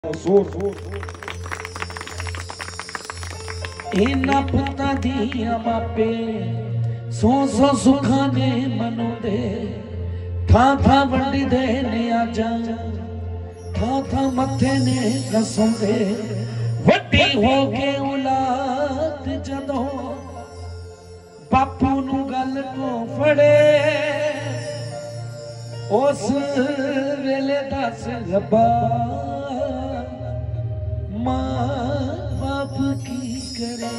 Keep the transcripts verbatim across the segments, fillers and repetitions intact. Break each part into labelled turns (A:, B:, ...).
A: इन्ना पुत्ता दिया मापे सौ सौ सुखा ने मनो दे था था वंडी दे ने आजा था था मथे ने कसों दे वड्डी हो के औलाद जदों बापू नू गल को फड़े उस वेले दस रब्बा मां बाप की करे।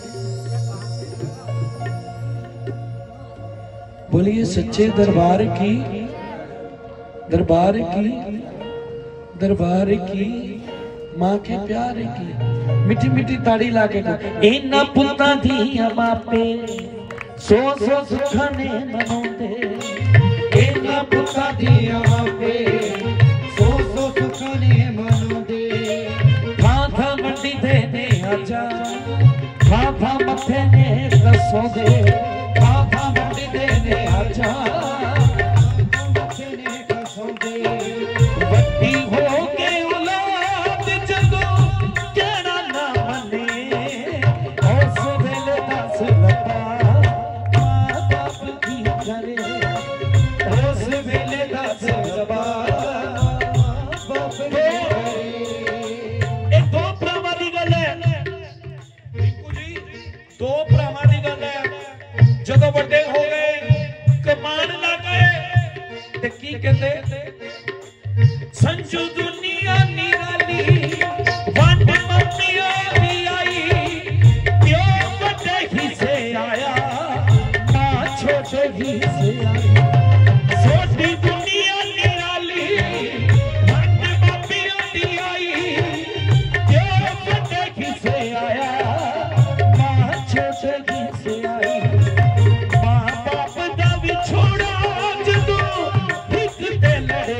A: बोलिए सच्चे दरबार की दरबार की दरबार की मां के प्यार की मिठी मिठी ताड़ी लाके इन्ना पुत्ता दिया मापे सौ सौ सुखा ने मनोंदे इन्ना पुत्ता दिया मापे सौ सौ सुखा ने मनोंदे था था मंडी दे ने आजा था था मथे ने रसों दे था था मंडी दे ने आजा मथे ने रसों दे वड्डी हो के औलाद जदों कहना ना मने उस वेले दस रब्बा मां बाप की करे उस वेले दस रब्बा बाप की करे। एक दो भरावां दी गल है रिंकू जी दो भरावां दी गल है जदों वड्डे हो गए कमान लग गए ते की कहंदे संजू दुनिया निराली वंड मम्मिया भी आई प्यो बड़े ही से आया मां छोटे ही से आई छोटी दुनिया निराली वंड मम्मिया भी आई प्यो बड़े ही से आया मां छोटे ही से आई मां बाप दा विछोड़ा जदों हिक ते लड़े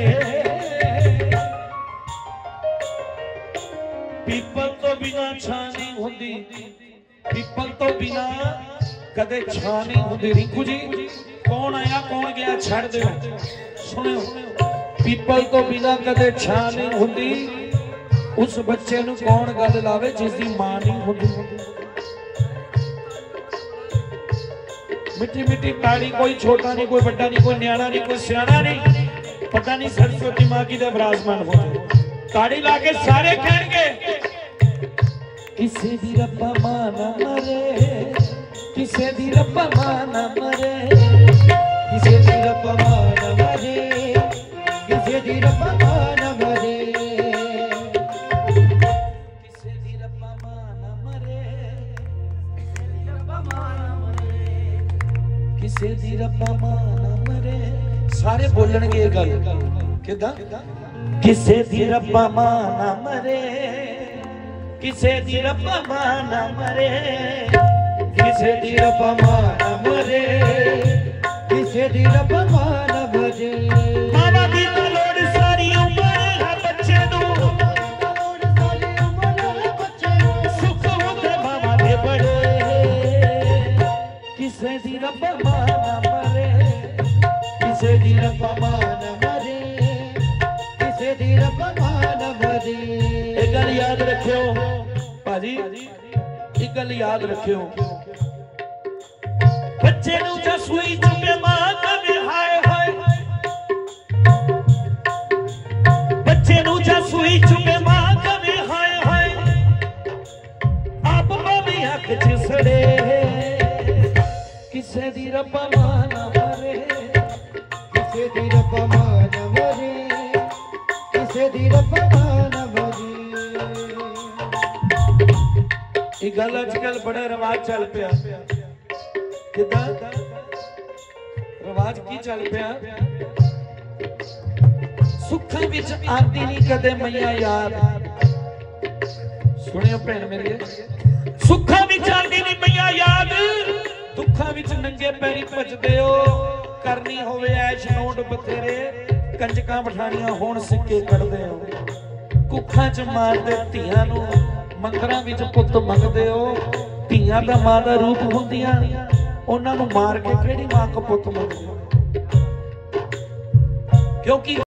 A: पीपल तो बिना छां नहीं होंदी पीपल तो बिना कदे छां नहीं होंदी। रिंकू जी कौन आया कौन गया छड़ दो सुनो पीपल तो बिना कदे छां नहीं होंदी उस बच्चे नू कौन गल लावे जिसदी मां नहीं होंदी। मिठी मिठी ताड़ी कोई छोटा नहीं कोई बड़ा नहीं कोई न्याणा नहीं कोई सियाना नहीं पता नहीं सरस्वती मां की दे विराजमान हो जाए ताड़ी लाके सारे कहेंगे किसे दी रब्बा मां ना मरे किसे दी रब्बा मां ना मरे किसे दी रब्बा मां ना मरे किसे दी रब्बा मां ना मरे किसे दी रब्बा मां ना मरे किसे दी रब्बा मां ना मरे सारे बोलणगे ये गल किदां किसे दी रब्बा मां ना मरे किसे दी रब्बा मां ना मरे किसे दी रब्बा मां ना मरे किसे दी रब्बा मां ना मरे मावा दी तो लोड़ सारी उम्र है बच्चे नू लोड़ सारी उम्र है बच्चे नू सुख होंदे मावा दे बड़े किसे दी रब्बा मां ना मरे किसे दी रब्बा मां ना मरे किसे दी रब्बा मां ना मरे। एक गल याद रखियो भाजी एक गल याद रखियो बच्चे नू जा सुई चुके मां कभी हाय हाय बच्चे नू जा सुई चुके मां कभी हाय हाय आप भी अख च सड़े किसे दी रब्बा मां ना मरे किसे दी रब्बा मां ना मरे किसे दी रब्बा मां ना मरे। ये गल अजकल बड़ा रिवाज चल पिया किदां रिवाज की चल पिया सुखां विच आंदी नहीं कदे मैया याद सुनियो भैन मेरी सुखां विच आंदी नहीं मैया याद दुखां विच नंगे पैरी भजदे हो करनी होवे ऐश नोट बथेरे कंजकां बठाणियां होण सिक्के कढदे हो कुखां च मारदे धीआं नू मंदरां विच पुੱਤ मंगदे हो धीआं दा मां दा रूप हुंदियां उन्हां नू मार के किहड़ी मां को पुੱਤ मंगदे क्योंकि